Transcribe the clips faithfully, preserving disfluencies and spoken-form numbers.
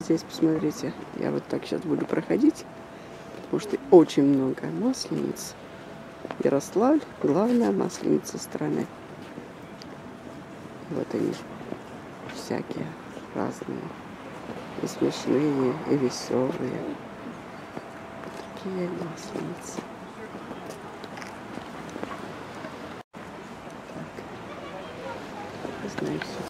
здесь, посмотрите, я вот так сейчас буду проходить, потому что очень много маслениц. Ярославль – главная масленица страны. Вот они, всякие разные, и смешные, и веселые. Такие масленицы. Так, знаю все.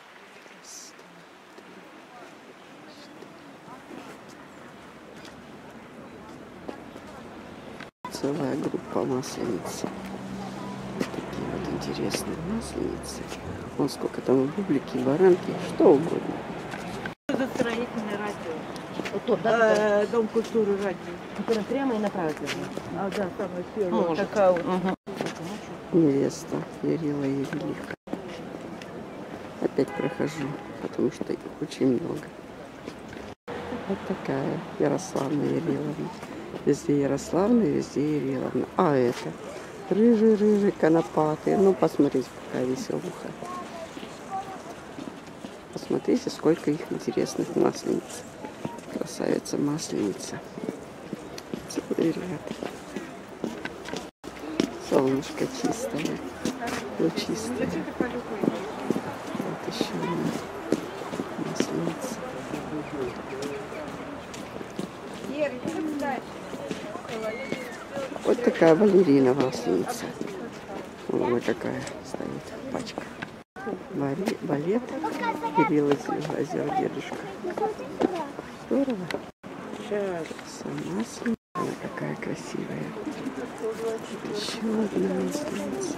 Целая группа маслениц. Такие вот интересные масленицы. Вон сколько там бублики, баранки, что угодно. Это строительное радио. Вот тот, да? Э, Дом культуры радио. Который прямо и направо. А, да, самая первая. Ну, может. Такая вот. Угу. Невеста Ярила Евелика. Опять прохожу, потому что их очень много. Вот такая Ярославна Яриловна. Везде Ярославна, везде Яриловна. А это рыжий-рыжий, конопатый. Ну, посмотрите, какая веселуха. Посмотрите, сколько их интересных маслениц. Красавица масленица. Целый ряд. Солнышко чистое. Лучистое. Вот еще одна масленица. Вот такая балерина масленица. Вон какая стоит пачка. Балет, балет. Кирилл озер дедушка. Здорово. Сама масленица. Она какая красивая. Еще одна масленица.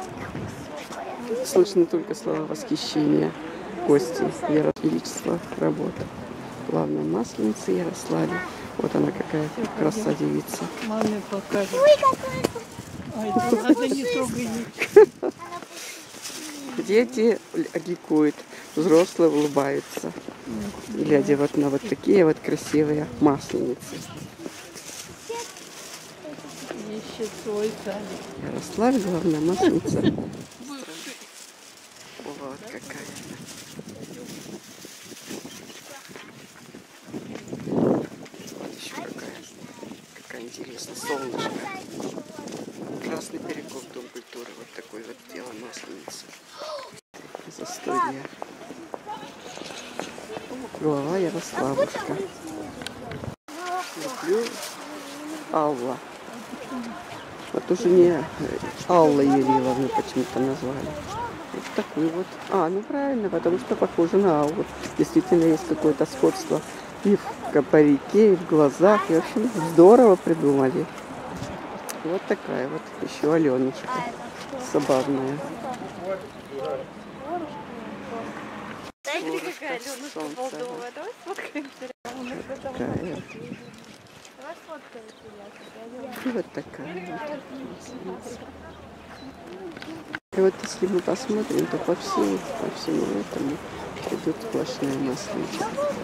Слышно только слова восхищения. Гости Яро Величества работа. Главная масленица Ярославль. Вот она какая краса девица. Маме покажет. Ой, надо не трогай. Дети ликуют, взрослые улыбаются, глядя вот на вот такие вот красивые масленицы. Ищет свой садик. Ярославль, главная масленица. Вот какая. Вот еще какая. Какая интересная. Солнышко. Красный Перекоп, Дом культуры. Вот такой вот дело масленицы. Застолье. Глава Ярославушка. Люблю Алла. Вот уже не Алла Яриловна почему-то назвали. Вот такую вот. А, ну правильно, потому что похоже на Аллу. Действительно есть какое-то сходство и в парике, и в глазах. И, в общем, здорово придумали. Вот такая вот еще Аленушка. Забавная. Знаете, какая Аленушка Болдовая? Давай сфоткаемся. Такая. Давай сфоткаемся. И вот такая вот. И вот если мы посмотрим, то по всей, по всему этому идет сплошная масленица.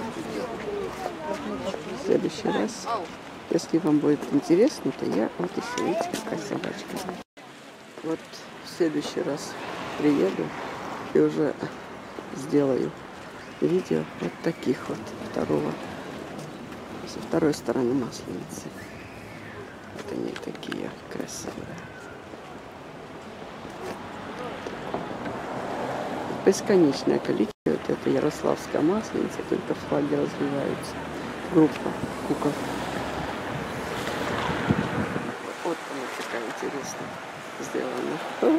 В следующий раз, если вам будет интересно, то я вот еще, видите, какая собачка. Вот в следующий раз приеду и уже сделаю видео вот таких вот второго, со второй стороны масленицы. Вот они такие красивые. Бесконечное количество. Вот это Ярославская масленица, только флаги развиваются. Группа кукол. Вот она такая интересная сделана.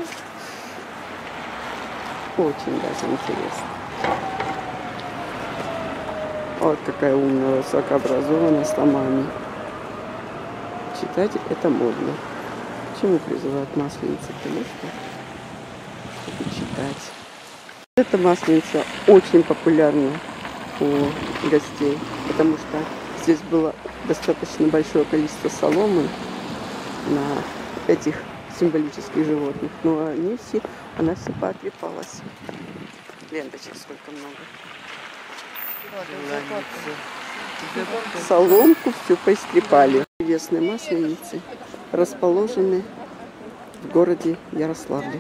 Очень даже интересно. Вот какая умная, высокообразованная, с томами. Читать это модно. Почему призывают масленицы? Потому что, чтобы читать. Эта масленица очень популярна у гостей, потому что здесь было достаточно большое количество соломы на этих символических животных, но они все, она все поотрепалась. Ленточек сколько много. Соломку все поистрепали. Известные масленицы расположены в городе Ярославле.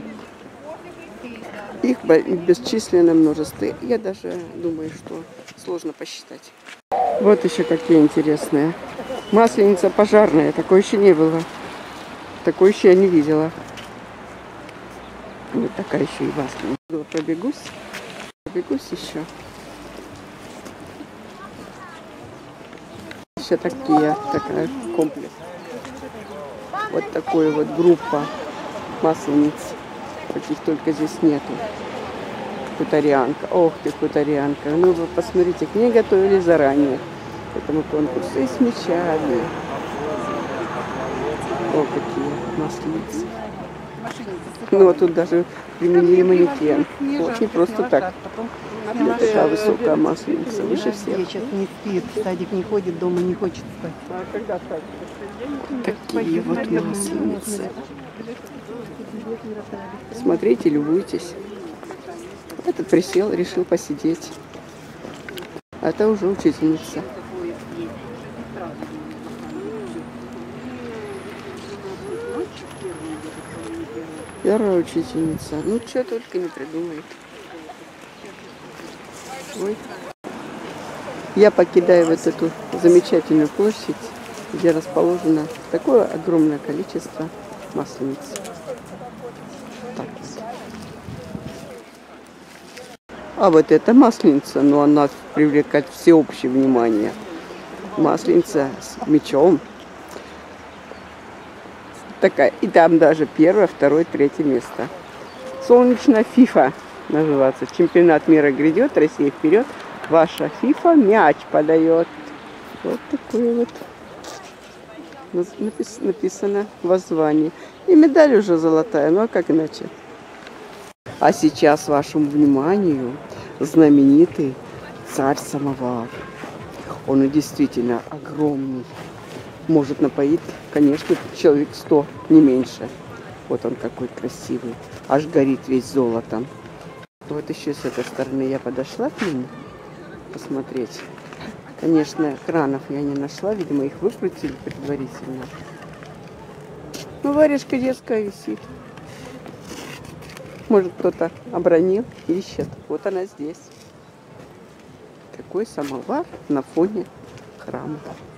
Их бесчисленное множество. Я даже думаю, что сложно посчитать. Вот еще какие интересные. Масленица пожарная. Такое еще не было. Такое еще я не видела. Вот такая еще и масленица. Пробегусь. Пробегусь еще. Еще такие. Такая комплекс. Вот такой вот группа маслениц. Каких только здесь нету. Хуторянка. Ох ты, хуторянка. Ну вы посмотрите, к ней готовили заранее. К этому конкурсу. И с мечами. О, какие масленицы. Ну вот тут даже применили манекен. Вот не просто так. Вот такая высокая масленица. Выше всех. Сейчас не спит, в садик не ходит, дома не хочет спать. Такие вот масленицы. Смотрите, любуйтесь. Этот присел, решил посидеть. А это уже учительница. Первая учительница. Ну, что только не придумает. Ой. Я покидаю вот эту замечательную площадь, где расположено такое огромное количество маслениц. Так. А вот эта масленица, но она привлекает всеобщее внимание. Масленица с мечом. Такая. И там даже первое, второе, третье место. Солнечная фифа называется. Чемпионат мира грядет, Россия вперед. Ваша фифа мяч подает. Вот такое вот написано воззвание. И медаль уже золотая, ну а как иначе? А сейчас вашему вниманию знаменитый царь-самовар. Он действительно огромный. Может напоить, конечно, человек сто, не меньше. Вот он какой красивый. Аж горит весь золотом. Вот еще с этой стороны я подошла к нему посмотреть. Конечно, кранов я не нашла. Видимо, их выкрутили предварительно. Ну, варежка детская висит. Может, кто-то обронил, ищет. Вот она здесь. Такой самовар на фоне храма.